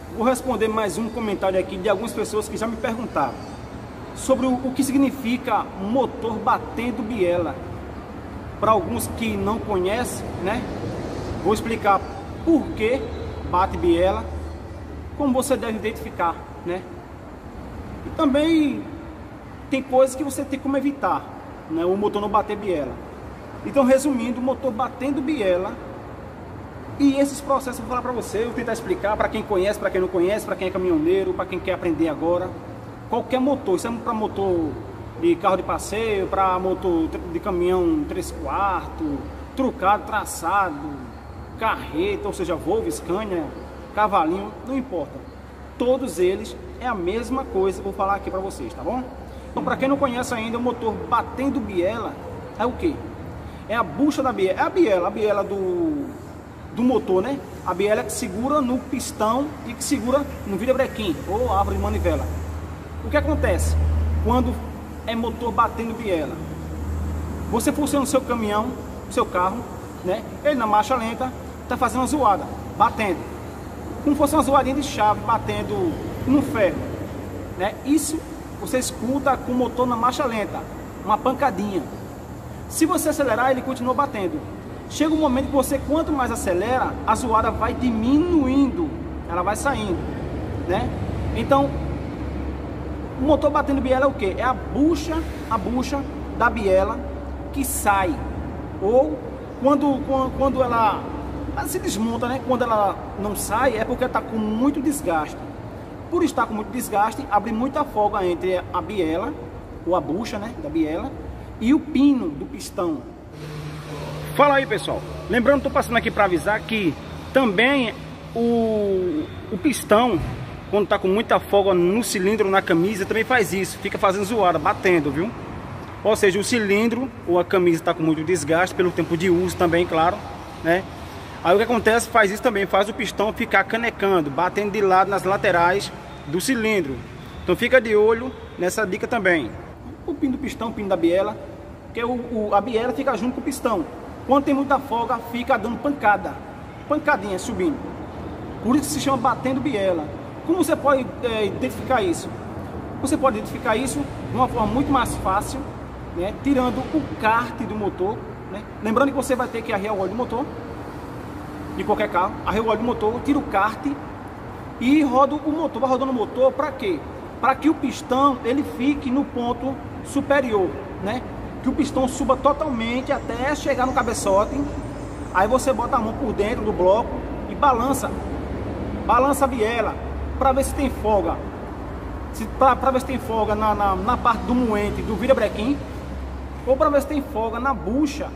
Vou responder mais um comentário aqui de algumas pessoas que já me perguntaram sobre o que significa motor batendo biela. Para alguns que não conhecem, né? Vou explicar por que bate biela, como você deve identificar, né? E também tem coisas que você tem como evitar, né? O motor não bater biela. Então, resumindo, o motor batendo biela. E esses processos eu vou falar para você, eu vou tentar explicar para quem conhece, para quem não conhece, para quem é caminhoneiro, para quem quer aprender agora. Qualquer motor, isso é para motor de carro de passeio, para motor de caminhão 3/4, trucado, traçado, carreta, ou seja, Volvo, Scania, cavalinho, não importa. Todos eles é a mesma coisa que eu vou falar aqui para vocês, tá bom? Então, para quem não conhece ainda, o motor batendo biela é o quê? É a bucha da biela, é a biela do motor, né? A biela que segura no pistão e que segura no virabrequim ou árvore de manivela. O que acontece quando é motor batendo biela? Você funciona o seu caminhão, o seu carro, né? Ele na marcha lenta tá fazendo uma zoada, batendo, como se fosse uma zoadinha de chave batendo no ferro, né? Isso você escuta com o motor na marcha lenta, uma pancadinha. Se você acelerar, ele continua batendo. Chega um momento que você, quanto mais acelera, a zoada vai diminuindo, ela vai saindo, né? Então, o motor batendo biela é o que? É a bucha da biela que sai. Ou quando ela se desmonta, né? Quando ela não sai, é porque está com muito desgaste. Por estar com muito desgaste, abre muita folga entre a biela, ou a bucha, né, da biela, e o pino do pistão. Fala aí, pessoal. Lembrando, estou passando aqui para avisar que também o pistão, quando está com muita folga no cilindro, na camisa, também faz isso. Fica fazendo zoada, batendo, viu? Ou seja, o cilindro ou a camisa está com muito desgaste pelo tempo de uso também, claro, né? Aí o que acontece, faz isso também, faz o pistão ficar canecando, batendo de lado nas laterais do cilindro. Então fica de olho nessa dica também. O pino do pistão, o pino da biela, que a biela fica junto com o pistão. Quando tem muita folga, fica dando pancadinha subindo. Por isso se chama batendo biela. Como você pode identificar isso? Você pode identificar isso de uma forma muito mais fácil, né? Tirando o kart do motor, né? Lembrando que você vai ter que arriar o óleo do motor, de qualquer carro, arriar o óleo do motor, tira o kart e roda o motor. Vai rodando o motor para quê? Para que o pistão ele fique no ponto superior, né? Que o pistão suba totalmente até chegar no cabeçote. Aí você bota a mão por dentro do bloco e balança a biela para ver se tem folga, para ver se tem folga na parte do moente do virabrequim, ou para ver se tem folga na bucha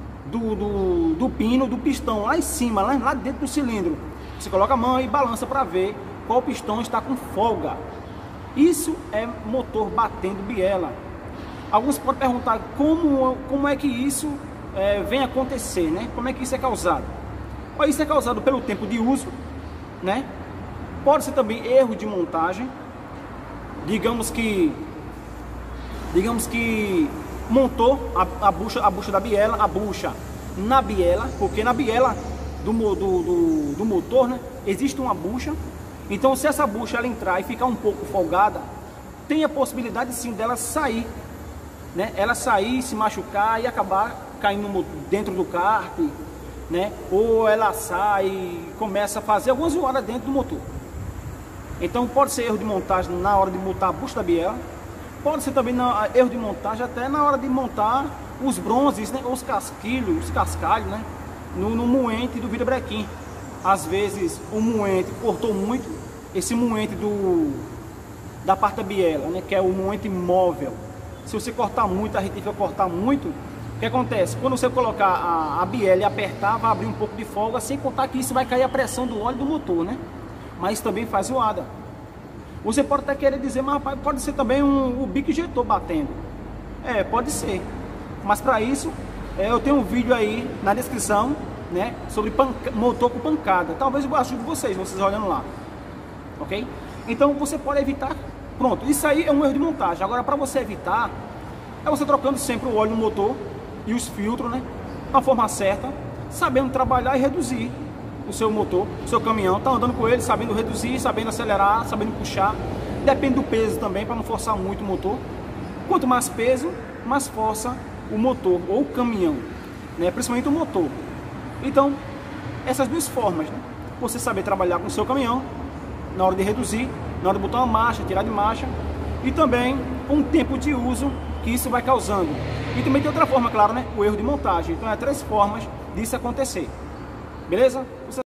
do pino do pistão lá em cima, lá dentro do cilindro. Você coloca a mão e balança para ver qual pistão está com folga. Isso é motor batendo biela. Alguns podem perguntar como é que isso vem acontecer, né? Como é que isso é causado? Isso é causado pelo tempo de uso, né? Pode ser também erro de montagem. Digamos que montou a bucha da biela, a bucha na biela, porque na biela do motor, né, existe uma bucha. Então, se essa bucha ela entrar e ficar um pouco folgada, tem a possibilidade sim dela sair, né? Ela sair, se machucar e acabar caindo dentro do kart, né? Ou ela sai e começa a fazer alguma zoada dentro do motor. Então pode ser erro de montagem na hora de montar a bucha da biela, pode ser também erro de montagem até na hora de montar os bronzes, né? Os cascalhos, né? No moente do virabrequim. Às vezes o moente cortou muito, esse moente da parte da biela, né? Que é o moente móvel. Se você cortar muito, a retífica cortar muito, o que acontece? Quando você colocar a biela e apertar, vai abrir um pouco de folga, sem contar que isso vai cair a pressão do óleo do motor, né? Mas também faz zoada. Você pode até querer dizer, mas rapaz, pode ser também o bico injetor batendo. Pode ser. Mas para isso, eu tenho um vídeo aí na descrição, né? Sobre motor com pancada. Talvez eu ajude vocês olhando lá. Ok? Então você pode evitar. Pronto, isso aí é um erro de montagem. Agora, para você evitar, é você trocando sempre o óleo no motor e os filtros, né? Da forma certa, sabendo trabalhar e reduzir o seu motor, o seu caminhão, está andando com ele, sabendo reduzir, sabendo acelerar, sabendo puxar. Depende do peso também, para não forçar muito o motor. Quanto mais peso, mais força o motor ou o caminhão, né? Principalmente o motor. Então, essas duas formas, né? Você saber trabalhar com o seu caminhão na hora de reduzir, na hora de botar uma marcha, tirar de marcha, e também um tempo de uso que isso vai causando. E também tem outra forma, claro, né? O erro de montagem. Então, é 3 formas disso acontecer. Beleza?